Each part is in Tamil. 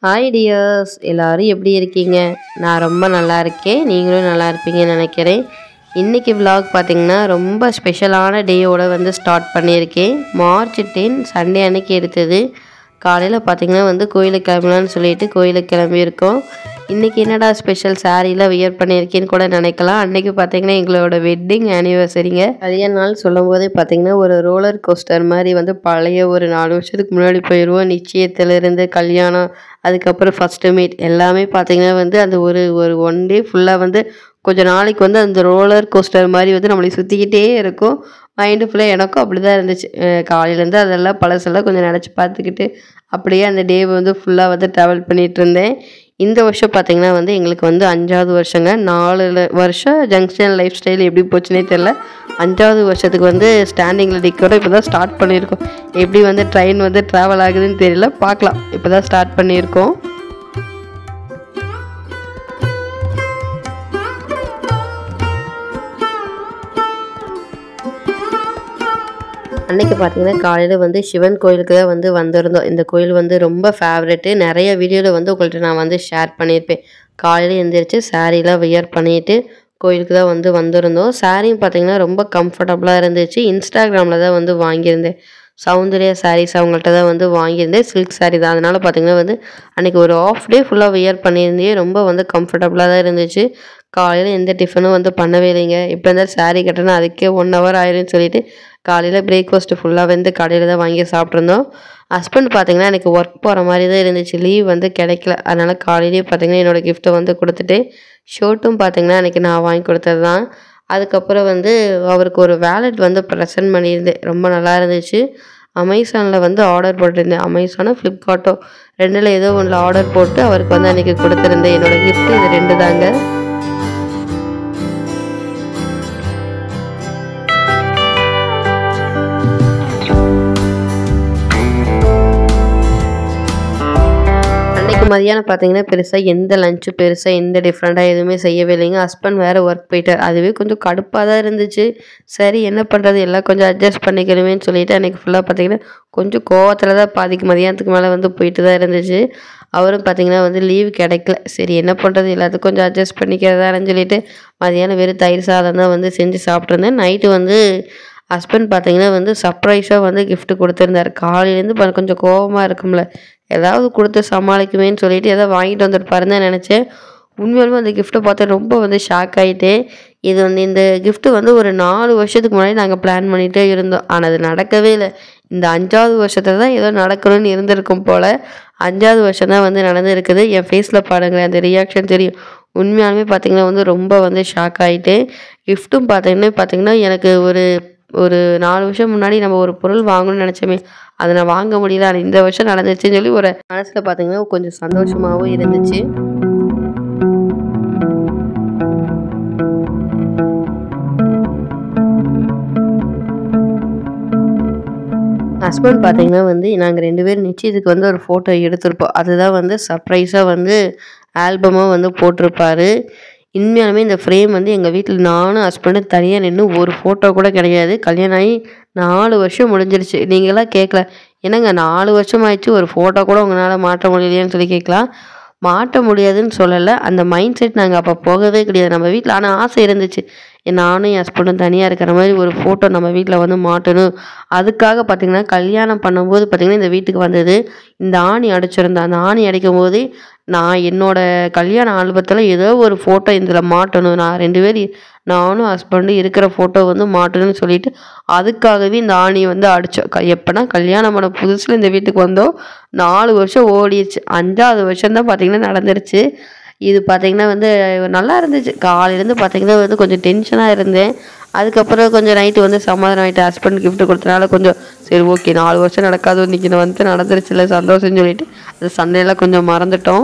ஹாய் டியர்ஸ், எல்லாரும் எப்படி இருக்கீங்க? நான் ரொம்ப நல்லா இருக்கேன். நீங்களும் நல்லா இருப்பீங்கன்னு நினைக்கிறேன். இன்றைக்கி vlog பார்த்திங்கன்னா ரொம்ப ஸ்பெஷலான டேயோட ஸ்டார்ட் பண்ணியிருக்கேன். மார்ச் 10 சண்டே அன்னைக்கு எடுத்தது. காலையில் பார்த்திங்கன்னா கோயிலுக்கு கிளம்பலான்னு சொல்லிட்டு கோயிலுக்கு கிளம்பியிருக்கோம். இன்றைக்கி என்னடா ஸ்பெஷல் சாரீலாம் வியர் பண்ணியிருக்கேன்னு கூட நினைக்கலாம். அன்றைக்கி பார்த்திங்கன்னா எங்களோட வெட்டிங் ஆனிவர்சரிங்க. அதே நாள் சொல்லும் போதே பார்த்திங்கன்னா ஒரு ரோலர் கோஸ்டர் மாதிரி பழைய ஒரு 4 வருஷத்துக்கு முன்னாடி போயிடுவோம். நிச்சயத்திலிருந்து கல்யாணம், அதுக்கப்புறம் ஃபஸ்ட்டு மீட் எல்லாமே பார்த்திங்கன்னா அந்த ஒரு ஒரு 1 டே ஃபுல்லாக கொஞ்சம் நாளைக்கு அந்த ரோலர் கோஸ்டர் மாதிரி நம்மளை சுற்றிக்கிட்டே இருக்கும். மைண்டு ஃபுல்லாக எனக்கும் அப்படி தான் இருந்துச்சு. காலையிலேருந்து அதெல்லாம் பழசெல்லாம் கொஞ்சம் நினச்சி பார்த்துக்கிட்டு அப்படியே அந்த டேவை ஃபுல்லாக ட்ராவல் பண்ணிகிட்டு இருந்தேன். இந்த வருஷம் பார்த்திங்கன்னா எங்களுக்கு 5வது வருஷங்க. 4 வருஷம் ஜங்ஷன் லைஃப் ஸ்டைல் எப்படி போச்சுன்னே தெரில. 5வது வருஷத்துக்கு ஸ்டாண்டிங்கில் டிக்கோட இப்போ தான் ஸ்டார்ட் பண்ணியிருக்கோம். எப்படி ட்ரெயின் ட்ராவல் ஆகுதுன்னு தெரியல, பார்க்கலாம். இப்போ தான் ஸ்டார்ட் பண்ணியிருக்கோம். அன்றைக்கி பார்த்திங்கன்னா காலையில் சிவன் கோயிலுக்கு தான் வந்திருந்தோம். இந்த கோயில் ரொம்ப ஃபேவரெட்டு. நிறைய வீடியோவில் உங்கள்கிட்ட நான் ஷேர் பண்ணியிருப்பேன். காலையில் எழுந்திரிச்சு சாரீலாம் வியர் பண்ணிவிட்டு கோயிலுக்கு தான் வந்திருந்தோம். சாரியும் பார்த்திங்கன்னா ரொம்ப கம்ஃபர்டபுளாக இருந்துச்சு. இன்ஸ்டாகிராமில் தான் வாங்கியிருந்தேன். சௌந்தர்யா சாரீஸ் அவங்கள்ட்ட தான் வாங்கியிருந்தேன். சில்க் சாரீ தான். அதனால் பார்த்திங்கன்னா அன்றைக்கி ஒரு ஆஃப் டே ஃபுல்லாக வியர் பண்ணியிருந்தே ரொம்ப கம்ஃபர்டபுளாக தான் இருந்துச்சு. காலையில் எந்த டிஃபனும் பண்ணவே இல்லைங்க. இப்போ இருந்தாலும் சாரீ கட்டினா அதுக்கே 1 hour ஆயிரும்னு சொல்லிட்டு காலையில் பிரேக்ஃபாஸ்ட்டு ஃபுல்லாக கடையில் தான் வாங்கி சாப்பிட்ருந்தோம். ஹஸ்பண்ட் பார்த்திங்கன்னா எனக்கு ஒர்க் போகிற மாதிரி தான் இருந்துச்சு. லீவ் கிடைக்கல. அதனால் காலையிலேயே பார்த்திங்கன்னா என்னோடய கிஃப்ட்டை கொடுத்துட்டு ஷர்ட்டும் பார்த்திங்கன்னா எனக்கு நான் வாங்கி கொடுத்தது தான். அதுக்கப்புறம் அவருக்கு ஒரு வேலட் ப்ரெசென்ட் பண்ணியிருந்தேன். ரொம்ப நல்லா இருந்துச்சு. அமேசானில் ஆர்டர் போட்டிருந்தேன். அமேசானோ ஃப்ளிப்கார்ட்டோ 2ல் ஏதோ ஒன்றில் ஆர்டர் போட்டு அவருக்கு அன்றைக்கி கொடுத்துருந்தேன். என்னோடய கிஃப்ட்டு இது 2 தாங்க. மதியானம் பார்த்திங்கன்னா பெருசாக எந்த லஞ்சு பெருசாக எந்த டிஃப்ரெண்ட்டாக எதுவுமே செய்யவே இல்லைங்க. ஹஸ்பண்ட் வேறு ஒர்க் போயிட்டார். அதுவே கொஞ்சம் கடுப்பாக தான் இருந்துச்சு. சரி என்ன பண்ணுறது, எல்லாம் கொஞ்சம் அட்ஜஸ்ட் பண்ணிக்கணுமேன்னு சொல்லிவிட்டு அன்றைக்கி ஃபுல்லாக பார்த்திங்கன்னா கொஞ்சம் கோவத்தில் தான் பாதிக்கு மதியானத்துக்கு மேலே போயிட்டு தான் இருந்துச்சு. அவரும் பார்த்திங்கன்னா லீவ் கிடைக்கல. சரி என்ன பண்ணுறது, எல்லாத்துக்கும் கொஞ்சம் அட்ஜஸ்ட் பண்ணிக்கிறதான்னு சொல்லிட்டு மதியானம் வெறும் தயிர் சாதம் தான் செஞ்சு சாப்பிட்ருந்தேன். நைட்டு ஹஸ்பண்ட் பார்த்திங்கன்னா சர்ப்ரைஸாக கிஃப்ட் கொடுத்துருந்தார். காலையிலேருந்து கொஞ்சம் கோபமாக இருக்கும்ல, ஏதாவது கொடுத்து சமாளிக்குமேன்னு சொல்லிட்டு ஏதாவது வாங்கிட்டு வந்துருப்பாருன்னு தான் நினச்சேன். உண்மையாலுமே அந்த கிஃப்ட்டை பார்த்து ரொம்ப ஷாக் ஆகிட்டேன். இது இந்த கிஃப்ட்டு ஒரு 4 வருஷத்துக்கு முன்னாடி நாங்கள் பிளான் பண்ணிகிட்டே இருந்தோம். ஆனால் அது நடக்கவே இல்லை. இந்த 5வது வருஷத்தில் தான் ஏதோ நடக்கணும்னு இருந்திருக்கும் போல். 5வது வருஷம் தான் நடந்துருக்குது. என் ஃபேஸில் பாருங்களேன், அந்த ரியாக்ஷன் தெரியும். உண்மையாலுமே பார்த்திங்கன்னா ரொம்ப ஷாக் ஆகிட்டேன். கிஃப்ட்டும் பார்த்திங்கன்னா எனக்கு ஒரு 4 வருஷம் முன்னாடி நம்ம ஒரு பொருள் வாங்கணும்னு நினச்சோமே, அதை நான் வாங்க முடியல. ஆனால் இந்த வருஷம் நடந்துச்சுன்னு சொல்லி ஒரு மனசில் பார்த்திங்கன்னா கொஞ்சம் சந்தோஷமாகவும் இருந்துச்சு. ஹஸ்பண்ட் பார்த்திங்கன்னா நாங்கள் 2 பேரும் நிச்சயத்துக்கு ஒரு ஃபோட்டோ எடுத்திருப்போம். அதுதான் சர்ப்ரைஸாக ஆல்பமாக போட்டிருப்பாரு. உண்மையாலுமே இந்த ஃப்ரேம் எங்கள் வீட்டில் நானும் ஹஸ்பண்டும் தனியாக நின்று ஒரு ஃபோட்டோ கூட கிடையாது. கல்யாணம் ஆகி 4 வருஷம் முடிஞ்சிருச்சு. நீங்களாம் கேட்கல, என்னங்க 4 வருஷம் ஆயிடுச்சு, ஒரு ஃபோட்டோ கூட உங்களால் மாட்ட முடியலையான்னு சொல்லி கேட்கலாம். மாட்ட முடியாதுன்னு சொல்லலை, அந்த மைண்ட் செட் நாங்கள் அப்போ போகவே கிடையாது நம்ம வீட்டில். ஆனால் ஆசை இருந்துச்சு, நானும் என் ஹஸ்பண்டும் தனியாக இருக்கிற மாதிரி ஒரு ஃபோட்டோ நம்ம வீட்டில் மாட்டணும். அதுக்காக பார்த்திங்கன்னா கல்யாணம் பண்ணும்போது பார்த்திங்கன்னா இந்த வீட்டுக்கு வந்தது இந்த ஆணி அடிச்சிருந்தேன். அந்த ஆணி அடிக்கும் போது நான் என்னோடய கல்யாண ஆல்பத்தில் ஏதோ ஒரு ஃபோட்டோ இதில் மாட்டணும், நான் 2 பேர் நானும் ஹஸ்பண்டும் இருக்கிற ஃபோட்டோ மாட்டணும்னு சொல்லிட்டு அதுக்காகவே இந்த ஆணியை அடித்தோம். எப்போனா கல்யாணம் பண்ண புதுசில் இந்த வீட்டுக்கு வந்தோம். 4 வருஷம் ஓடிடுச்சு. 5வது வருஷம் தான் பார்த்திங்கன்னா நடந்துருச்சு. இது பார்த்திங்கன்னா நல்லா இருந்துச்சு. காலையிலேருந்து பார்த்திங்கன்னா கொஞ்சம் டென்ஷனாக இருந்தேன். அதுக்கப்புறம் கொஞ்சம் நைட்டு சமாதானம் ஆகிட்டு ஹஸ்பண்ட் கிஃப்ட் கொடுத்தனால கொஞ்சம் சரி ஓகே 4 வருஷம் நடக்காது, இன்றைக்கி நடந்துருச்சுல சந்தோஷம்னு சொல்லிட்டு அது சண்டையெல்லாம் கொஞ்சம் மறந்துட்டோம்.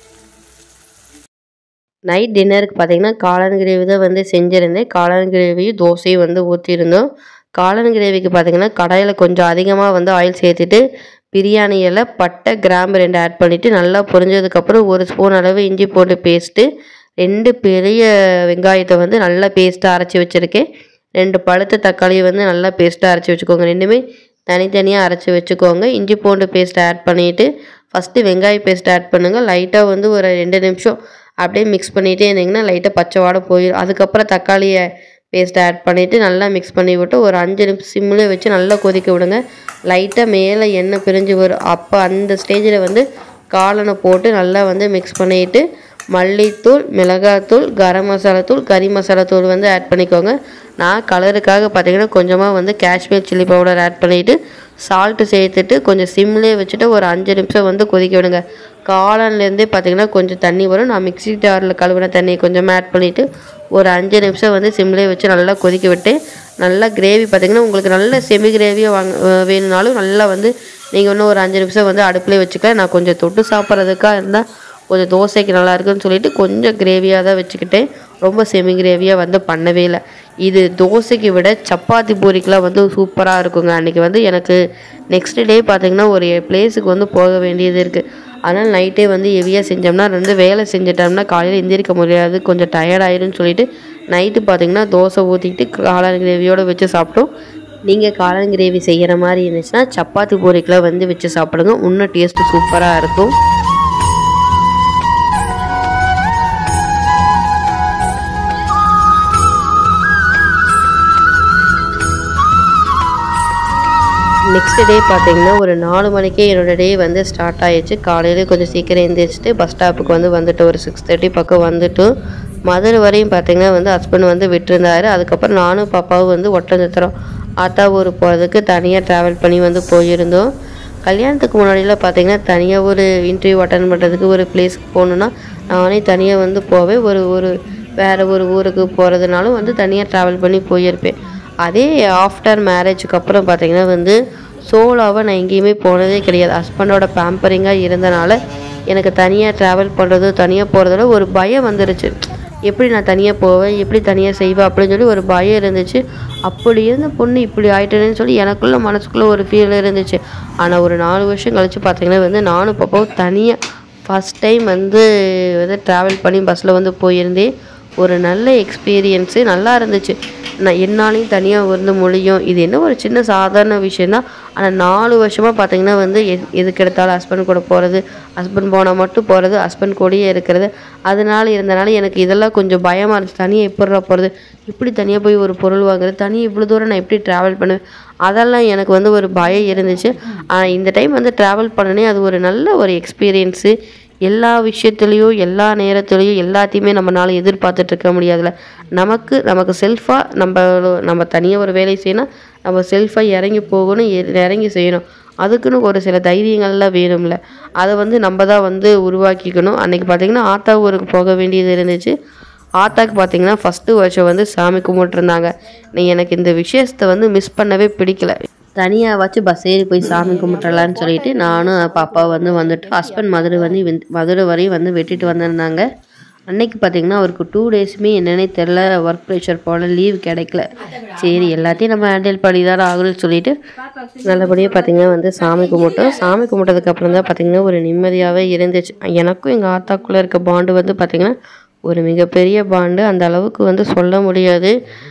நைட் டின்னருக்கு பார்த்திங்கன்னா காளான் கிரேவி தான் செஞ்சுருந்தேன். காளான் கிரேவியும் தோசையும் ஊற்றிருந்தோம். காளான் கிரேவிக்கு பார்த்திங்கன்னா கடாயில் கொஞ்சம் அதிகமாக ஆயில் சேர்த்துட்டு பிரியாணி இலை, பட்டை, கிராம்பு 2 ஆட் பண்ணிவிட்டு நல்லா பொரிஞ்சதுக்கப்புறம் 1 ஸ்பூன் அளவு இஞ்சி பூண்டு பேஸ்ட்டு, 2 பெரிய வெங்காயத்தை நல்லா பேஸ்ட்டாக அரைச்சி வச்சுருக்கேன். 2 பழுத்த தக்காளியை நல்லா பேஸ்ட்டாக அரைச்சி வச்சுக்கோங்க. 2மே தனித்தனியாக அரைச்சி வச்சுக்கோங்க. இஞ்சி பூண்டு பேஸ்ட் ஆட் பண்ணிவிட்டு ஃபஸ்ட்டு வெங்காய பேஸ்ட் ஆட் பண்ணுங்கள். லைட்டாக வந்து ஒரு 2 நிமிஷம் அப்படியே மிக்ஸ் பண்ணிகிட்டே இருந்தீங்கன்னா லைட்டாக பச்சை வாடை போயிடும். அதுக்கப்புறம் தக்காளியை பேஸ்ட்டை ஆட் பண்ணிவிட்டு நல்லா மிக்ஸ் பண்ணி விட்டு ஒரு 5 நிமிஷம் சிம்மில் வச்சு நல்லா கொதிக்க விடுங்க. லைட்டாக மேலே எண்ணெய் பிரிஞ்சு வரும். அப்போ அந்த ஸ்டேஜில் வந்து காளானை போட்டு நல்லா வந்து மிக்ஸ் பண்ணிவிட்டு மல்லித்தூள், மிளகாத்தூள், கரம் மசாலாத்தூள், கறி மசாலாத்தூள் வந்து ஆட் பண்ணிக்கோங்க. நான் கலருக்காக பார்த்திங்கன்னா கொஞ்சமாக வந்து காஷ்மீர் சில்லி பவுடர் ஆட் பண்ணிவிட்டு சால்ட்டு சேர்த்துட்டு கொஞ்சம் சிம்லேயே வச்சுட்டு ஒரு 5 நிமிஷம் வந்து கொதிக்க விடுங்க. காளான்லேருந்தே பார்த்திங்கன்னா கொஞ்சம் தண்ணி வரும். நான் மிக்ஸி ஜாரில் கழுவின தண்ணியை கொஞ்சமாக ஆட் பண்ணிவிட்டு ஒரு 5 நிமிஷம் வந்து சிம்லேயே வச்சு நல்லா கொதிக்க விட்டு நல்லா கிரேவி பார்த்திங்கன்னா உங்களுக்கு நல்ல செமி கிரேவியாக வேணும்னாலும் நல்லா வந்து நீங்கள் இன்னும் ஒரு 5 நிமிஷம் வந்து அடுப்பிலே வச்சுக்கலாம். நான் கொஞ்சம் தொட்டு சாப்பிட்றதுக்காக இருந்தால் கொஞ்சம் தோசைக்கு நல்லா இருக்குன்னு சொல்லிட்டு கொஞ்சம் கிரேவியாக தான் வச்சுக்கிட்டேன். ரொம்ப செமி கிரேவியாக வந்து பண்ணவே இல்லை. இது தோசைக்கு விட சப்பாத்தி பூரிக்கெலாம் வந்து சூப்பராக இருக்குங்க. அன்றைக்கி வந்து எனக்கு நெக்ஸ்ட் டே பார்த்திங்கன்னா ஒரு பிளேஸுக்கு வந்து போக வேண்டியது இருக்குது. அதனால் நைட்டே வந்து ஹெவியாக செஞ்சோம்னா வேலை செஞ்சிட்டோம்னா காலையில் எந்திரிக்க முடியாது, கொஞ்சம் டயர்டாயிருன்னு சொல்லிட்டு நைட்டு பார்த்திங்கன்னா தோசை ஊற்றிக்கிட்டு காளான் கிரேவியோடு வச்சு சாப்பிட்டோம். நீங்கள் காளான் கிரேவி செய்கிற மாதிரி இருந்துச்சுன்னா சப்பாத்தி பூரிக்கெலாம் வந்து வச்சு சாப்பிடுங்க. இன்னும் டேஸ்ட்டு சூப்பராக இருக்கும். நெக்ஸ்ட் டே பார்த்திங்கன்னா ஒரு 4 மணிக்கே என்னோடய டே வந்து ஸ்டார்ட் ஆகிடுச்சு. காலையிலே கொஞ்சம் சீக்கிரம் எழுந்திரிச்சிட்டு பஸ் ஸ்டாப்புக்கு வந்துட்டு ஒரு 6:30 பக்கம் வந்துட்டு மதுரை வரையும் பார்த்திங்கன்னா வந்து ஹஸ்பண்ட் வந்து விட்டுருந்தார். அதுக்கப்புறம் நானும் பாப்பாவும் வந்து ஒட்டஞ்சத்திரம் ஆத்தா ஊர் போகிறதுக்கு தனியாக ட்ராவல் பண்ணி வந்து போயிருந்தோம். கல்யாணத்துக்கு முன்னாடிலாம் பார்த்திங்கன்னா தனியாக ஒரு இன்டர்வியூ அட்டன் பண்ணுறதுக்கு ஒரு பிளேஸ்க்கு போகணுன்னா நானே தனியாக வந்து போவேன். வேறு ஒரு ஊருக்கு போகிறதுனாலும் வந்து தனியாக ட்ராவல் பண்ணி போயிருப்பேன். அதே ஆஃப்டர் மேரேஜுக்கு அப்புறம் பார்த்திங்கன்னா வந்து சோலோவாக நான் எங்கேயுமே போனதே கிடையாது. ஹஸ்பண்டோட பேம்பரிங்காக இருந்தனால எனக்கு தனியாக ட்ராவல் பண்ணுறது தனியாக போகிறதோட ஒரு பயம் வந்துருச்சு. எப்படி நான் தனியாக போவேன், எப்படி தனியாக செய்வேன் அப்படின்னு சொல்லி ஒரு பயம் இருந்துச்சு. அப்படி இருந்த பொண்ணு இப்படி ஆகிட்டேன்னு சொல்லி எனக்குள்ளே மனசுக்குள்ளே ஒரு ஃபீல் இருந்துச்சு. ஆனால் ஒரு 4 வருஷம் கழித்து பார்த்திங்கன்னா வந்து நானும் பாப்பாவும் தனியாக ஃபஸ்ட் டைம் வந்து ட்ராவல் பண்ணி பஸ்ஸில் வந்து போயிருந்தேன். ஒரு நல்ல எக்ஸ்பீரியன்ஸு, நல்லா இருந்துச்சு. நான் என்னாலையும் தனியாக வந்து முடியும். இது என்ன ஒரு சின்ன சாதாரண விஷயந்தான். ஆனால் 4 வருஷமாக பார்த்திங்கன்னா வந்து எதுக்கு எடுத்தாலும் ஹஸ்பண்ட் கூட போகிறது, ஹஸ்பண்ட் போனால் மட்டும் போகிறது, ஹஸ்பண்ட் கூடயே இருக்கிறது. இருந்தனால எனக்கு இதெல்லாம் கொஞ்சம் பயமாக இருந்துச்சு. தனியாக எப்படிடா போகிறது, இப்படி தனியாக போய் ஒரு பொருள் வாங்குறது, தனியாக இவ்வளோ தூரம் நான் எப்படி ட்ராவல் பண்ணுவேன், அதெல்லாம் எனக்கு வந்து ஒரு பயம் இருந்துச்சு. ஆனால் இந்த டைம் வந்து ட்ராவல் பண்ணனே அது ஒரு நல்ல ஒரு எக்ஸ்பீரியன்ஸு. எல்லா விஷயத்துலேயும் எல்லா நேரத்துலேயும் எல்லாத்தையுமே நம்மளால் எதிர்பார்த்துட்ருக்க முடியாதுல்ல. நமக்கு செல்ஃபாக நம்ம தனியாக ஒரு வேலை செய்யணும், நம்ம செல்ஃபாக இறங்கி போகணும், இறங்கி செய்யணும். அதுக்குன்னு ஒரு சில தைரியங்கள்லாம் வேணும்ல, அதை வந்து நம்ம தான் வந்து உருவாக்கிக்கணும். அன்றைக்கி பார்த்திங்கன்னா ஆத்தா ஊருக்கு போக வேண்டியது இருந்துச்சு. ஆத்தாக்கு பார்த்திங்கன்னா ஃபஸ்ட்டு வருஷம் வந்து சாமி கும்பிட்ருந்தாங்க. எனக்கு இந்த விஷயத்தை வந்து மிஸ் பண்ணவே பிடிக்கல. தனியாக வச்சு பஸ் ஏறி போய் சாமி கும்பிட்றலான்னு சொல்லிட்டு நானும் பாப்பா வந்துட்டு ஹஸ்பண்ட் மதுரை வரையும் வந்து வெட்டிட்டு வந்திருந்தாங்க. அன்னைக்கு பார்த்திங்கன்னா அவருக்கு 2 டேஸுமே என்னென்னே தெரில, ஒர்க் ப்ரெஷர் போல் லீவ் கிடைக்கல. சரி எல்லாத்தையும் நம்ம ஹேண்டில் பண்ணி தான் ஆகணும்னு சொல்லிட்டு நல்லபடியாக பார்த்திங்கன்னா வந்து சாமி கும்பிட்டோம். சாமி கும்பிட்டதுக்கப்புறம் தான் பார்த்திங்கன்னா ஒரு நிம்மதியாகவே இருந்துச்சு. எனக்கும் எங்கள் ஆத்தாக்குள்ளே இருக்க பாண்டு வந்து பார்த்திங்கன்னா ஒரு மிகப்பெரிய பாண்டு. அந்த அளவுக்கு வந்து சொல்ல முடியாது.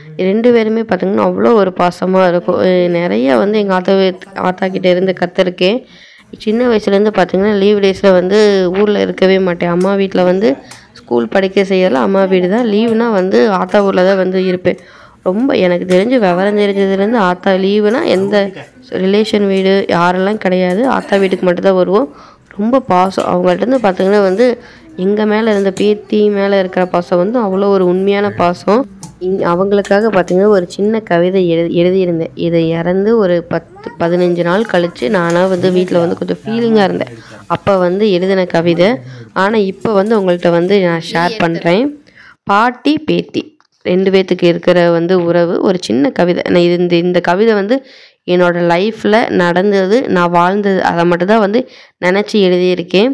2 பேருமே பார்த்திங்கன்னா அவ்வளோ ஒரு பாசமாக இருக்கும். நிறையா வந்து எங்கள் ஆத்தாக்கிட்ட இருந்து கற்றுருக்கேன். சின்ன வயசுலேருந்து பார்த்திங்கன்னா லீவ் டேஸில் வந்து ஊரில் இருக்கவே மாட்டேன். அம்மா வீட்டில் வந்து ஸ்கூல் படிக்க செய்யறதுல அம்மா வீடு தான், லீவுனா வந்து ஆத்தா ஊரில் தான் வந்து இருப்பேன். ரொம்ப எனக்கு தெரிஞ்சு விவரம் தெரிஞ்சதுலேருந்து ஆத்தா லீவுனா எந்த ரிலேஷன் வீடு யாரெல்லாம் கிடையாது, ஆத்தா வீட்டுக்கு மட்டும்தான் வருவோம். ரொம்ப பாசம் அவங்கள்ட்டேருந்து பார்த்திங்கன்னா வந்து எங்கள் மேலே இருந்த பேத்தி மேலே இருக்கிற பாசம் வந்து அவ்வளோ ஒரு உண்மையான பாசம். அவங்களுக்காக பார்த்திங்கன்னா ஒரு சின்ன கவிதை எழுதியிருந்தேன். இதை இறந்து ஒரு 10-15 நாள் கழித்து நானாக வந்து வீட்டில் வந்து கொஞ்சம் ஃபீலிங்காக இருந்தேன். அப்போ வந்து எழுதின கவிதை. ஆனால் இப்போ வந்து உங்கள்கிட்ட வந்து நான் ஷேர் பண்ணுறேன். பாட்டி பேத்தி 2 பேர்த்துக்கு இருக்கிற வந்து உறவு ஒரு சின்ன கவிதை. நான் இந்த கவிதை வந்து என்னோடய லைஃப்பில் நடந்தது, நான் வாழ்ந்தது, அதை மட்டும்தான் வந்து நினச்சி எழுதியிருக்கேன்.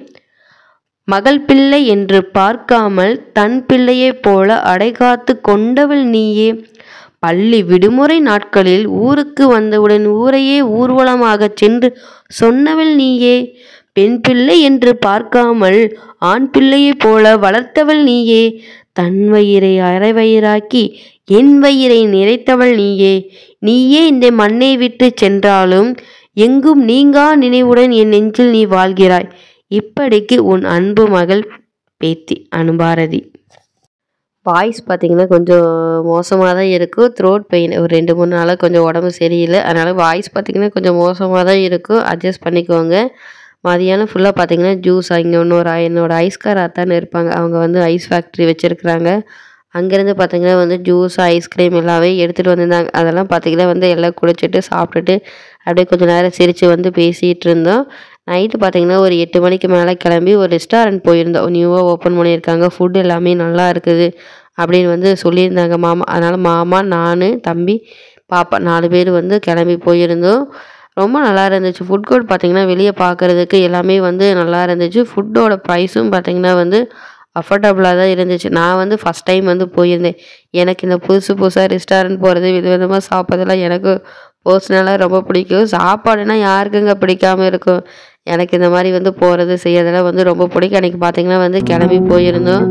மகள் பிள்ளை என்று பார்க்காமல் தன் பிள்ளையைப் போல அடைகாத்து கொண்டவள் நீயே. பள்ளி விடுமுறை நாட்களில் ஊருக்கு வந்தவுடன் ஊரையே ஊர்வலமாகச் சென்று சொன்னவள் நீயே. பெண் பிள்ளை என்று பார்க்காமல் ஆண் பிள்ளையைப் போல வளர்த்தவள் நீயே. தன் வயிறை அரைவயிறாக்கி என் வயிறை நிறைத்தவள் நீயே. நீயே இந்த மண்ணை விட்டு சென்றாலும் எங்கும் நீங்கா நினைவுடன் என் நெஞ்சில் நீ வாழ்கிறாய். இப்படிக்கு உன் அன்பு மகள் பேத்தி அனுபாரதி. வாய்ஸ் பார்த்திங்கன்னா கொஞ்சம் மோசமாக தான் இருக்கும். த்ரோட் பெயின் ஒரு 2-3 நாளாக கொஞ்சம் உடம்பு சரியில்லை. அதனால் வாய்ஸ் பார்த்திங்கன்னா கொஞ்சம் மோசமாக தான் இருக்கும். அட்ஜஸ்ட் பண்ணிக்கோங்க. மதியானம் ஃபுல்லாக பார்த்திங்கன்னா ஜூஸ் இங்கே என்னோட ஐஸ்கார் அத்தான்னு இருப்பாங்க. அவங்க வந்து ஐஸ் ஃபேக்ட்ரி வச்சுருக்குறாங்க. அங்கேருந்து பார்த்திங்கன்னா வந்து ஜூஸ் ஐஸ்கிரீம் எல்லாமே எடுத்துகிட்டு வந்திருந்தாங்க. அதெல்லாம் பார்த்திங்கன்னா வந்து எல்லாம் குடிச்சிட்டு சாப்பிட்டுட்டு அப்படியே கொஞ்சம் நேரம் சிரித்து வந்து பேசிகிட்டு இருந்தோம். நைட்டு பார்த்திங்கன்னா ஒரு 8 மணிக்கு மேலே கிளம்பி ஒரு ரெஸ்டாரண்ட் போயிருந்தோம். நியூவாக ஓப்பன் பண்ணியிருக்காங்க. ஃபுட் எல்லாமே நல்லா இருக்குது அப்படின்னு வந்து சொல்லியிருந்தாங்க மாமா. அதனால் மாமா, நான், தம்பி, பாப்பா 4 பேர் வந்து கிளம்பி போயிருந்தோம். ரொம்ப நல்லா இருந்துச்சு. ஃபுட் கோர்ட் பார்த்திங்கன்னா வெளியே பார்க்குறதுக்கு எல்லாமே வந்து நல்லா இருந்துச்சு. ஃபுட்டோட ப்ரைஸும் பார்த்திங்கன்னா வந்து அஃபோர்டபுளாக தான் இருந்துச்சு. நான் வந்து ஃபஸ்ட் டைம் வந்து போயிருந்தேன். எனக்கு இந்த புதுசாக ரெஸ்டாரண்ட் போகிறது விதவிதமாக சாப்பிட்றதுலாம் எனக்கு பர்சனலாக ரொம்ப பிடிக்கும். சாப்பாடுனா யாருக்குங்க பிடிக்காமல் இருக்கும். எனக்கு இந்த மாதிரி வந்து போகிறது செய்யறதெல்லாம் வந்து ரொம்ப பிடிக்கும். அன்றைக்கி பார்த்திங்கன்னா வந்து கிளம்பி போயிருந்தோம்.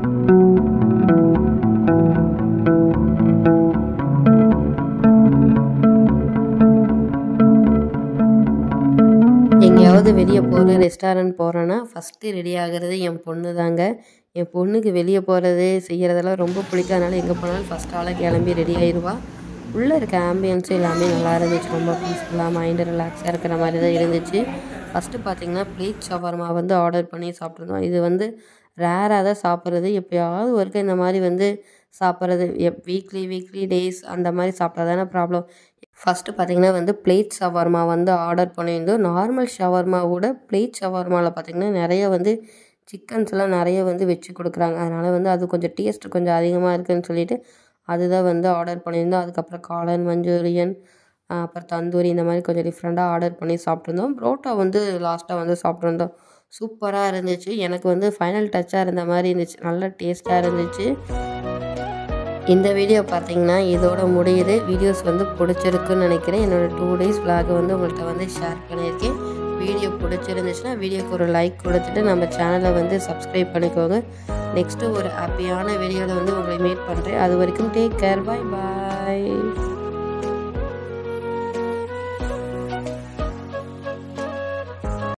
எங்கேயாவது வெளியே போகிற ரெஸ்டாரண்ட் போகிறேன்னா ஃபஸ்ட்டு ரெடி ஆகிறது என் பொண்ணு தாங்க. என் பொண்ணுக்கு வெளியே போகிறது செய்கிறதெல்லாம் ரொம்ப பிடிக்கும். அதனால் எங்கே போனாலும் ஃபஸ்ட் ஆளாக கிளம்பி ரெடி ஆயிடுவா. உள்ளே இருக்க ஆம்பியன்ஸும் எல்லாமே நல்லா இருந்துச்சு. ரொம்ப பீஸ்ஃபுல்லாக மைண்டு ரிலாக்ஸாக இருக்கிற மாதிரி தான் இருந்துச்சு. ஃபஸ்ட்டு பார்த்திங்கன்னா பிளேட் ஷவர்மா வந்து ஆர்டர் பண்ணி சாப்பிட்ருந்தோம். இது வந்து ரேராக தான் சாப்பிட்றது. எப்போயாவது ஒருக்க இந்த மாதிரி வந்து சாப்பிட்றது வீக்லி டேஸ் அந்த மாதிரி சாப்பிட்டா தானே ப்ராப்ளம். ஃபஸ்ட்டு பார்த்திங்கன்னா வந்து பிளேட் ஷவர்மா வந்து ஆர்டர் பண்ணியிருந்தோம். நார்மல் ஷவர்மாவோட பிளேட் ஷவர்மாவில் பார்த்திங்கன்னா நிறைய வந்து சிக்கன்ஸ்லாம் நிறைய வந்து வச்சு கொடுக்குறாங்க. அதனால் வந்து அது கொஞ்சம் டேஸ்ட்டு கொஞ்சம் அதிகமாக இருக்குதுன்னு சொல்லிவிட்டு அதுதான் வந்து ஆர்டர் பண்ணியிருந்தோம். அதுக்கப்புறம் காளான் மஞ்சூரியன், அப்புறம் தந்தூரி இந்த மாதிரி கொஞ்சம் டிஃப்ரெண்ட்டாக ஆர்டர் பண்ணி சாப்பிட்ருந்தோம். புரோட்டா வந்து லாஸ்ட்டாக வந்து சாப்பிட்ருந்தோம். சூப்பராக இருந்துச்சு. எனக்கு வந்து ஃபைனல் டச்சாக இருந்த மாதிரி இருந்துச்சு. நல்லா டேஸ்ட்டாக இருந்துச்சு. இந்த வீடியோ பார்த்திங்கன்னா இதோட முடியுது. வீடியோஸ் வந்து பிடிச்சிருக்குன்னு நினைக்கிறேன். என்னோடய 2 days vlog வந்து உங்கள்கிட்ட வந்து ஷேர் பண்ணியிருக்கேன். வீடியோ பிடிச்சிருந்துச்சுன்னா வீடியோக்கு ஒரு லைக் கொடுத்துட்டு நம்ம சேனலை வந்து சப்ஸ்கிரைப் பண்ணிக்கோங்க. நெக்ஸ்ட்டு ஒரு ஹாப்பியான வீடியோவில் வந்து உங்களை மீட் பண்ணுறேன். அது வரைக்கும் டேக் கேர். பாய்.